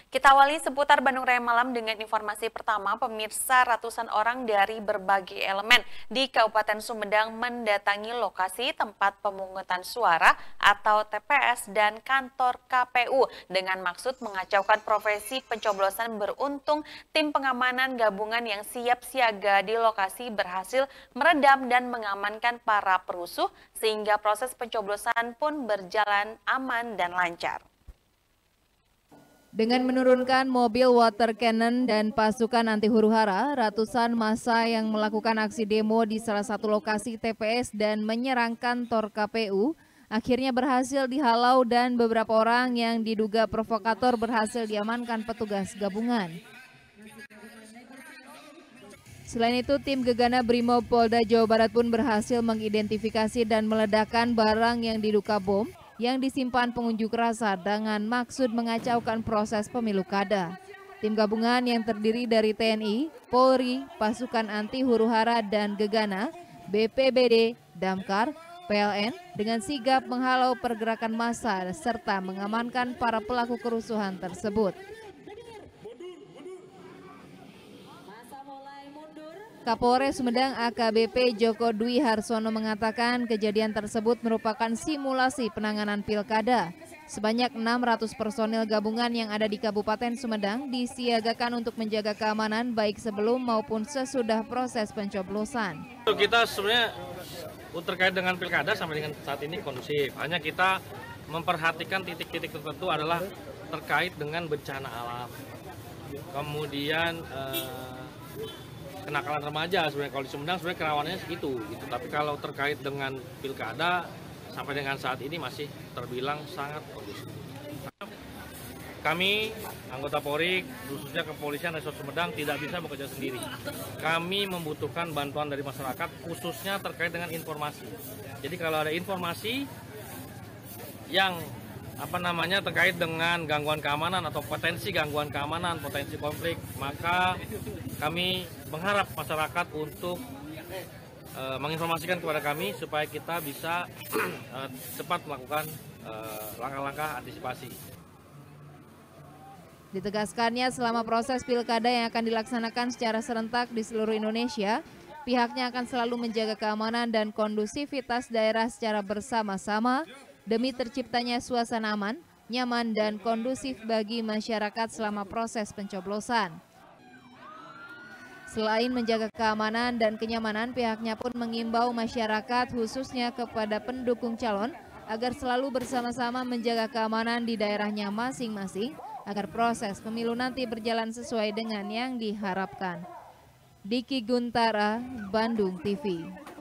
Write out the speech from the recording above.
Kita awali seputar Bandung Raya Malam dengan informasi pertama. Pemirsa, ratusan orang dari berbagai elemen di Kabupaten Sumedang mendatangi lokasi tempat pemungutan suara atau TPS dan kantor KPU dengan maksud mengacaukan profesi pencoblosan beruntung. Tim pengamanan gabungan yang siap siaga di lokasi berhasil meredam dan mengamankan para perusuh sehingga proses pencoblosan pun berjalan aman dan lancar. Dengan menurunkan mobil water cannon dan pasukan anti huru-hara, ratusan massa yang melakukan aksi demo di salah satu lokasi TPS dan menyerang kantor KPU akhirnya berhasil dihalau dan beberapa orang yang diduga provokator berhasil diamankan petugas gabungan. Selain itu, tim Gegana Brimob Polda Jawa Barat pun berhasil mengidentifikasi dan meledakkan barang yang diduga bom yang disimpan pengunjuk rasa dengan maksud mengacaukan proses pemilu kada. Tim gabungan yang terdiri dari TNI, Polri, pasukan anti huru-hara dan Gegana, BPBD, Damkar, PLN dengan sigap menghalau pergerakan massa serta mengamankan para pelaku kerusuhan tersebut. Kapolres Sumedang AKBP Joko Dwi Harsono mengatakan kejadian tersebut merupakan simulasi penanganan pilkada. Sebanyak 600 personil gabungan yang ada di Kabupaten Sumedang disiagakan untuk menjaga keamanan baik sebelum maupun sesudah proses pencoblosan. Kita sebenarnya terkait dengan pilkada sampai dengan saat ini kondusif. Hanya kita memperhatikan titik-titik tertentu adalah terkait dengan bencana alam. Kemudian kenakalan remaja sebenarnya kalau di Sumedang sebenarnya kerawanannya segitu gitu. Tapi kalau terkait dengan pilkada sampai dengan saat ini masih terbilang sangat kondusif. Kami anggota Polri khususnya kepolisian Resort Sumedang tidak bisa bekerja sendiri. Kami membutuhkan bantuan dari masyarakat khususnya terkait dengan informasi. Jadi kalau ada informasi yang terkait dengan gangguan keamanan atau potensi gangguan keamanan, potensi konflik, maka kami mengharap masyarakat untuk menginformasikan kepada kami supaya kita bisa cepat melakukan langkah-langkah antisipasi. Ditegaskannya selama proses pilkada yang akan dilaksanakan secara serentak di seluruh Indonesia, pihaknya akan selalu menjaga keamanan dan kondusivitas daerah secara bersama-sama demi terciptanya suasana aman, nyaman, dan kondusif bagi masyarakat selama proses pencoblosan. Selain menjaga keamanan dan kenyamanan, pihaknya pun mengimbau masyarakat khususnya kepada pendukung calon agar selalu bersama-sama menjaga keamanan di daerahnya masing-masing agar proses pemilu nanti berjalan sesuai dengan yang diharapkan. Diki Guntara, Bandung TV.